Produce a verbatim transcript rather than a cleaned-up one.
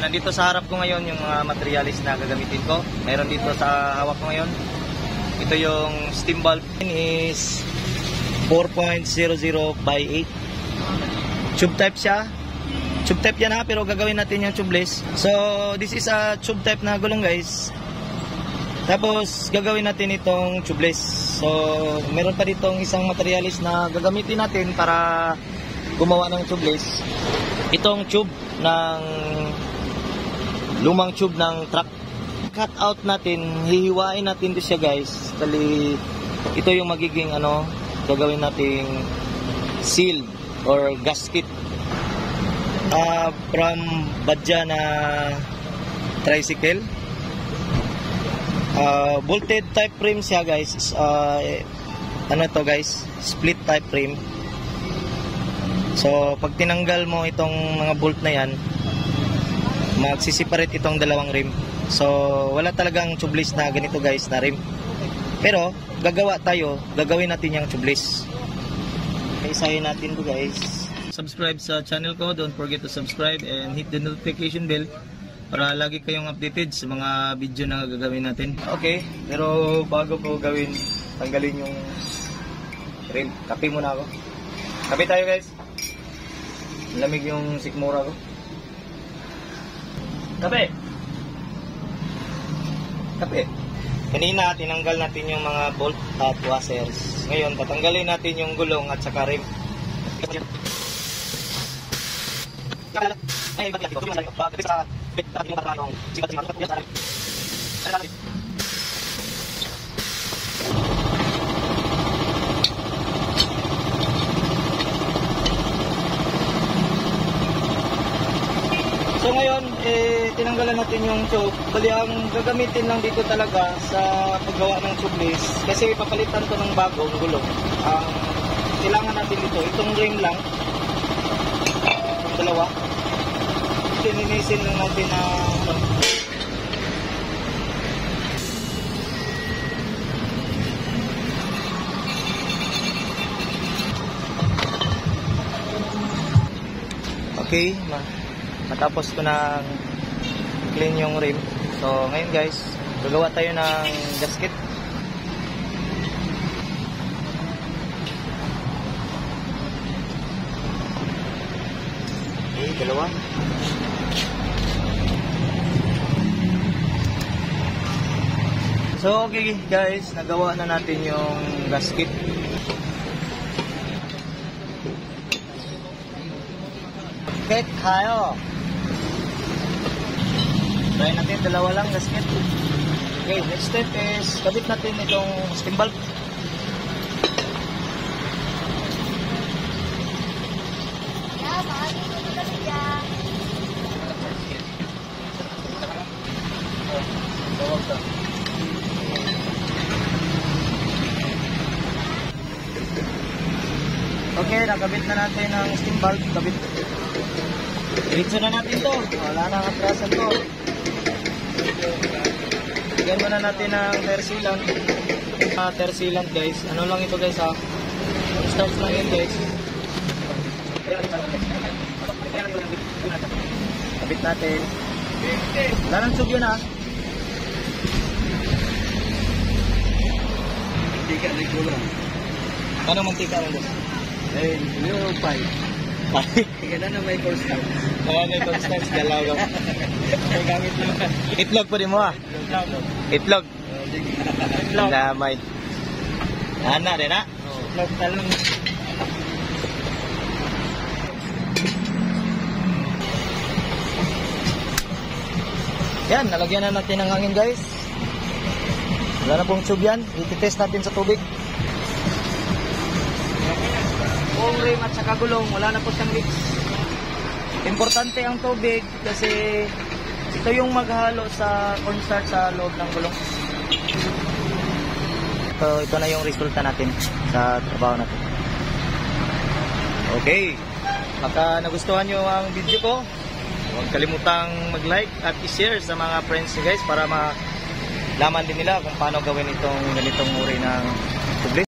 nandito sa harap ko ngayon yung mga materialis na gagamitin ko. Mayroon dito sa hawak ko ngayon. Ito yung steam valve is four point zero zero by eight. Tube type siya. Tube type yan ha, pero gagawin natin yung tubeless. So, this is a tube type na gulong guys. Tapos, gagawin natin itong tubeless. So, meron pa ditong isang materialis na gagamitin natin para gumawa ng tubeless. Itong tube ng lumang tube ng truck. Cut out natin, hihiwain natin ito siya guys. Dali, ito yung magiging ano, gagawin nating seal or gasket. Uh, from Badja na tricycle. Uh, bolted type frame siya guys. Uh, ano to guys? Split type frame. So, pag tinanggal mo itong mga bolt na yan, magsisiparate itong dalawang rim. So, wala talagang tubeless na ganito guys na rim. Pero, gagawa tayo, gagawin natin yung tubeless. Isahin natin to guys. Subscribe sa channel ko, don't forget to subscribe and hit the notification bell para lagi kayong updated sa mga video na gagawin natin. Okay, pero bago ko gawin, tanggalin yung rim. Kape muna ako. Kape tayo guys. Lamig yung sikmura ko. Kape! Kape! Kanina, tinanggal natin yung mga bolt at washers. Ngayon, tatanggalin natin yung gulong at saka rim. So ngayon, eh, tinanggalan natin yung tube. Bali, ang gagamitin lang dito talaga sa paggawa ng tubeless, kasi papalitan to ng bagong gulong. Ang kailangan natin dito, itong ring lang, itong dalawa. Tininisin lang natin na ano, okay, ma matapos ko na clean yung rim. So ngayon guys, gagawa tayo ng gasket. Okay, dalawa. So okay guys, nagawa na natin yung gasket. Gasket kayo. Try natin, dalawa lang gasket. Okay, next step is kabit natin itong steam valve. Okay, nakabit na natin ang steam valve. Kabit. Diretso na natin to. Wala na ang atrasan to. Bigyan muna natin ng tire sealant. Uh, tire sealant guys. Ano lang ito guys ha? Starts lang yun guys. Kabit natin. Wala nang tube yun ha. Mantika na yung lang. Ano mantika lang guys? Eh, yung five. Kaya na may cornstarch. Oo, may cornstarch. Dalaw lang. May gamit mo. Itlog pa rin mo ah. Itlog. Itlog. Damay. Ana rin ah. Itlog talong. Yan, nalagyan na natin ng hangin guys. Wala na pong tube yan. I-test natin sa tubig. Buong rim at saka gulong, wala na po siyang leaks. Importante ang tubig kasi ito yung maghalo sa cornstarch sa loob ng gulong. So, ito na yung resulta natin sa trabaho natin. Okay, baka nagustuhan nyo ang video ko. Huwag kalimutang mag-like at i-share sa mga friends nyo guys para malaman din nila kung paano gawin itong ganitong uri ng tubeless.